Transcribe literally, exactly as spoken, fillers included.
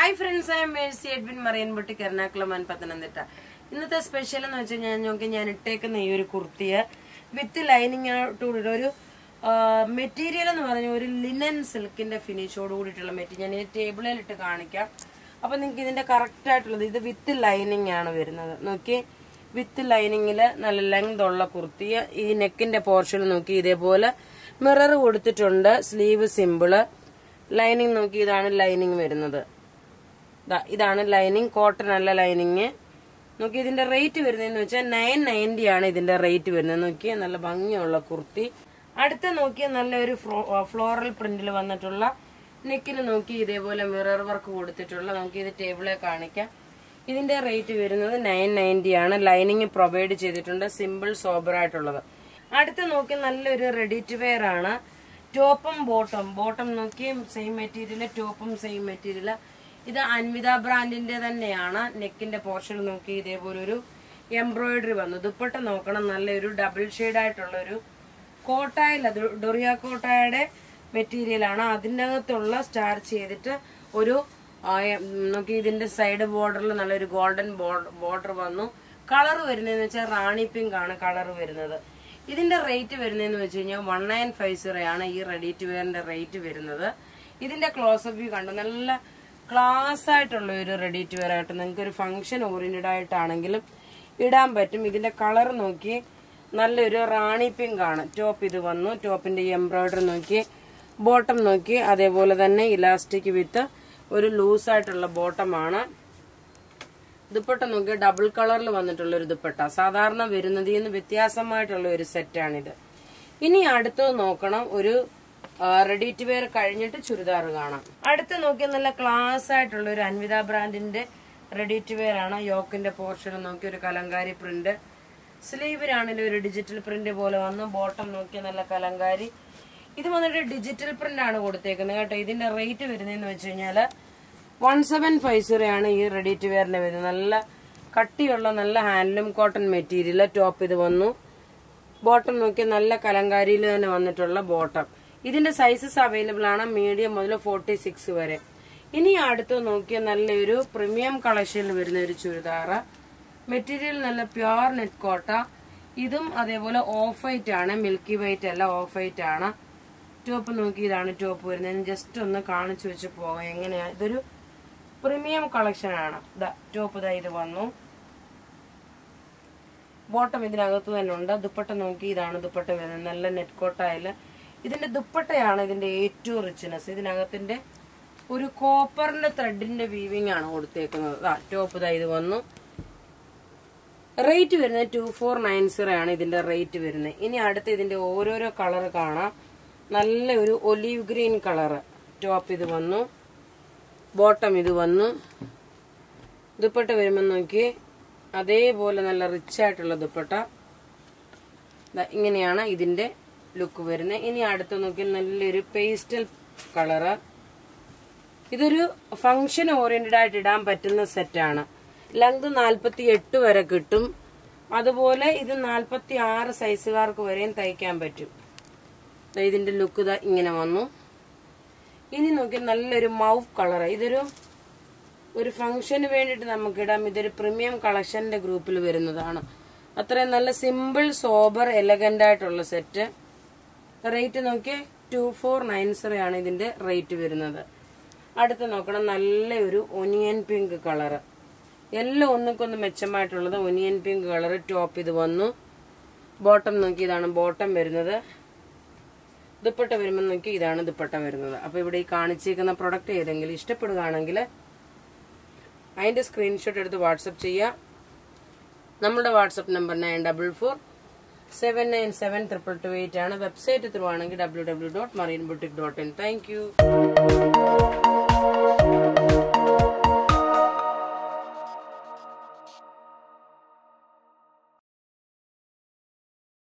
Hi friends, I am Mercy Edwin Marine Boutique Ernakulam and Pathanamthitta. ഇന്നത്തെ special എന്ന് വെച്ച് കഴിഞ്ഞാൽ നോക്കി ഞാൻ ഇട്ടേക്കുന്ന ഈ ഒരു കുർത്തിയെ വിത്ത് ലൈനിങ് ഒരു മെറ്റീരിയൽ എന്ന് പറഞ്ഞ ഒരു ലിനൻ സിൽക്കിന്റെ ഫിനിഷോട് കൂടിയിട്ടുള്ള മെറ്റീരിയൽ ഞാൻ ഈ ടേബിളിൽ ഇട്ട് കാണിക്കാം. അപ്പൊ നിങ്ങൾക്ക് ഇതിന്റെ കറക്റ്റ് ആയിട്ടുള്ളത് ഇത് വിത്ത് ലൈനിങ് ആണ് വരുന്നത്. നോക്കി വിത്ത് ലൈനിങ്ങില് നല്ല ലെങ്ത് ഉള്ള കുർത്തി. ഈ നെക്കിന്റെ പോർഷൻ നോക്കി ഇതേപോലെ മിറർ കൊടുത്തിട്ടുണ്ട്. Sleeve simple. ലൈനിങ് നോക്കി ഇതാണ് ലൈനിങ് വരുന്നത്. ഇതാണ് ലൈനിങ്, കോട്ടൺ അല്ല ലൈനിങ്. നോക്കി ഇതിന്റെ റേറ്റ് വരുന്നതെന്ന് വെച്ചാൽ നയൻ നയൻറ്റി ആണ് ഇതിന്റെ റേറ്റ് വരുന്നത്. നോക്കിയ നല്ല ഭംഗിയുള്ള കുർത്തി. അടുത്ത നോക്കിയ നല്ലൊരു ഫ്ലോറൽ പ്രിന്റിൽ വന്നിട്ടുള്ള നെക്കിന് നോക്കി ഇതേപോലെ മിറർ വർക്ക് കൊടുത്തിട്ടുള്ള നമുക്ക് ഇത് ടേബിളിൽ കാണിക്കാം. ഇതിന്റെ റേറ്റ് വരുന്നത് നയൻ നയൻറ്റി ആണ്. ലൈനിങ് പ്രൊവൈഡ് ചെയ്തിട്ടുണ്ട്, സിമ്പിൾ സോബർ ആയിട്ടുള്ളത്. അടുത്ത നോക്കി നല്ലൊരു റെഡി ടു വെയർ ആണ്. ടോപ്പും ബോട്ടം ബോട്ടം നോക്കി സെയിം മെറ്റീരിയല്, ടോപ്പും സെയിം മെറ്റീരിയല്. ഇത് അൻവിത ബ്രാൻഡിന്റെ തന്നെയാണ്. നെക്കിന്റെ പോർഷൻ നോക്കി ഇതേപോലെ ഒരു എംബ്രോയിഡറി വന്നു. ദുപ്പട്ട നോക്കണം, നല്ലൊരു ഡബിൾ ഷെയ്ഡ് ആയിട്ടുള്ള ഒരു കോട്ടായില്ല, ഡൊറിയ കോട്ടായുടെ മെറ്റീരിയൽ ആണ്. അതിൻ്റെ അകത്തുള്ള സ്റ്റാർ ചെയ്തിട്ട് ഒരു നോക്കി ഇതിന്റെ സൈഡ് ബോർഡറിൽ നല്ലൊരു ഗോൾഡൻ ബോർഡർ വന്നു. കളർ വരുന്നതെന്ന് വെച്ചാൽ റാണി പിങ്ക് ആണ് കളർ വരുന്നത്. ഇതിന്റെ റേറ്റ് വരുന്നതെന്ന് വെച്ച് കഴിഞ്ഞാൽ വൺ നയൻ ഫൈവ് സീറോ ആണ് ഈ റെഡി ടു വെയറിന്റെ റേറ്റ് വരുന്നത്. ഇതിന്റെ ക്ലോസപ്പ് വ്യൂ കണ്ടു, നല്ല ക്ലാസ് ആയിട്ടുള്ള ഒരു റെഡി ടു വെയർ ആയിട്ട് നിങ്ങൾക്ക് ഒരു ഫംഗ്ഷൻ ഓറിയന്റഡ് ആയിട്ടാണെങ്കിലും ഇടാൻ പറ്റും. ഇതിന്റെ കളർ നോക്കി നല്ലൊരു റാണി പിങ്ക് ആണ്. ടോപ്പ് ഇത് വന്നു, ടോപ്പിന്റെ എംബ്രോയിഡറി നോക്കി, ബോട്ടം നോക്കി അതേപോലെ തന്നെ ഇലാസ്റ്റിക് വിത്ത് ഒരു ലൂസ് ആയിട്ടുള്ള ബോട്ടമാണ്. ദുപ്പട്ട നോക്കി ഡബിൾ കളറിൽ വന്നിട്ടുള്ള ഒരു ദുപ്പട്ട, സാധാരണ വരുന്നതിൽ നിന്ന് വ്യത്യാസമായിട്ടുള്ള ഒരു സെറ്റാണിത്. ഇനി അടുത്തത് നോക്കണം, ഒരു റെഡി ടു വെയർ കഴിഞ്ഞിട്ട് ചുരിദാർ കാണാം. അടുത്ത് നോക്കിയാൽ നല്ല ക്ലാസ് ആയിട്ടുള്ള ഒരു അൻവിത ബ്രാൻഡിന്റെ റെഡി ടു വെയർ ആണ്. യോക്കിന്റെ പോർഷൻ നോക്കി ഒരു കലങ്കാരി പ്രിന്റ്, സ്ലീവിലാണെങ്കിലും ഒരു ഡിജിറ്റൽ പ്രിന്റ് പോലെ വന്നു. ബോട്ടം നോക്കിയ നല്ല കലങ്കാരി. ഇത് വന്നിട്ട് ഡിജിറ്റൽ പ്രിന്റ് ആണ് കൊടുത്തേക്കുന്നത് കേട്ടോ. ഇതിന്റെ റേറ്റ് വരുന്നതെന്ന് വെച്ച് കഴിഞ്ഞാല് വൺ സെവൻ ഫൈവ് സീറോ ആണ് ഈ റെഡി ടു വെയറിന്റെ വരുന്നത്. നല്ല കട്ടിയുള്ള നല്ല ഹാൻഡ്ലൂം കോട്ടൺ മെറ്റീരിയൽ. ടോപ്പ് ഇത് വന്നു. ബോട്ടം നോക്കിയ നല്ല കലങ്കാരിയിൽ തന്നെ വന്നിട്ടുള്ള ബോട്ടം. ഇതിന്റെ സൈസസ് അവൈലബിൾ ആണ്, മീഡിയം മുതൽ ഫോർട്ടി സിക്സ് വരെ. ഇനി അടുത്ത് നോക്കിയ നല്ലൊരു പ്രീമിയം കളക്ഷനിൽ വരുന്ന ഒരു ചുരിദാറ്. മെറ്റീരിയൽ നല്ല പ്യുവർ നെറ്റ് കോട്ട. ഇതും അതേപോലെ ഓഫ് വൈറ്റ് ആണ്, മിൽക്കി വൈറ്റ് അല്ല, ഓഫ് വൈറ്റ് ആണ്. ടോപ്പ് നോക്കി ഇതാണ് ടോപ്പ് വരുന്നത്. ജസ്റ്റ് ഒന്ന് കാണിച്ചു വെച്ച് പോകാം എങ്ങനെയാ. ഇതൊരു പ്രീമിയം കളക്ഷൻ ആണ്. ടോപ്പ് ഇതാ ഇത് വന്നു. ബോട്ടം ഇതിനകത്ത് തന്നെ ഉണ്ട്. ദുപ്പട്ട നോക്കി ഇതാണ് ദുപ്പട്ട വരുന്നത്, നല്ല നെറ്റ് കോട്ടായാല്. ഇതിന്റെ ദുപ്പട്ടയാണ് ഇതിന്റെ ഏറ്റവും റിച്ച്നെസ്. ഇതിനകത്തിന്റെ ഒരു കോപ്പറിന്റെ ത്രെഡിന്റെ വീവിംഗ് ആണ് കൊടുത്തേക്കുന്നത്. ടോപ്പ് ഇതാ ഇത് വന്നു. റേറ്റ് വരുന്നത് ടു ഫോർ നയൻ സീറോ ആണ് ഇതിന്റെ റേറ്റ് വരുന്നത്. ഇനി അടുത്ത് ഇതിന്റെ ഓരോരോ കളർ കാണാം. നല്ല ഒരു ഒലീവ് ഗ്രീൻ കളറ്. ടോപ്പ് ഇത് വന്നു, ബോട്ടം ഇത് വന്നു. ദുപ്പട്ട വരുമ്പോൾ നോക്കി അതേപോലെ നല്ല റിച്ച് ആയിട്ടുള്ള ദുപ്പട്ട. ഇങ്ങനെയാണ് ഇതിന്റെ ലുക്ക് വരുന്നത്. ഇനി അടുത്ത് നോക്കി നല്ലൊരു പേസ്റ്റൽ കളറ്. ഇതൊരു ഫംഗ്ഷൻ ഓറിയന്റഡ് ആയിട്ട് ഇടാൻ പറ്റുന്ന സെറ്റാണ്. ലെങ്ത് നാൽപ്പത്തി എട്ട് വരെ കിട്ടും. അതുപോലെ ഇത് നാൽപ്പത്തി ആറ് സൈസുകാർക്ക് വരെയും തയ്ക്കാൻ പറ്റും. ഇതിന്റെ ലുക്ക് ഇതാ ഇങ്ങനെ വന്നു. ഇനി നോക്കി നല്ലൊരു മൗഫ് കളറ്. ഇതൊരു ഒരു ഫംഗ്ഷന് വേണ്ടിയിട്ട് നമുക്ക് ഇടാം. ഇതൊരു പ്രീമിയം കളക്ഷന്റെ ഗ്രൂപ്പിൽ വരുന്നതാണ്. അത്രയും നല്ല സിമ്പിൾ സോബർ എലഗന്റ് ആയിട്ടുള്ള സെറ്റ്. റേറ്റ് നോക്കി ടു ഫോർ നയൻ സീറോ ആണ് ഇതിന്റെ റേറ്റ് വരുന്നത്. അടുത്ത് നോക്കണം നല്ലൊരു ഒനിയൻ പിങ്ക് കളറ്. എല്ലാം ഒന്നിക്കൊന്ന് മെച്ചമായിട്ടുള്ളത് ഒനിയൻ പിങ്ക് കളറ്. ടോപ്പ് ഇത് വന്നു. ബോട്ടം നോക്കി ഇതാണ് ബോട്ടം വരുന്നത്. ദുപ്പട്ട വരുമ്പോൾ നോക്കി ഇതാണ് ദുപ്പട്ട വരുന്നത്. അപ്പൊ ഇവിടെ ഈ കാണിച്ചേക്കുന്ന പ്രൊഡക്റ്റ് ഏതെങ്കിലും ഇഷ്ടപ്പെടുകയാണെങ്കിൽ അതിന്റെ സ്ക്രീൻഷോട്ട് എടുത്ത് വാട്സപ്പ് ചെയ്യുക. നമ്മുടെ WhatsApp number nine double four seven nine seven triple two eight ആണ്. വെബ്സൈറ്റ് ത്രൂ ആണെങ്കിൽ W W dot marine boutique dot in. Thank U.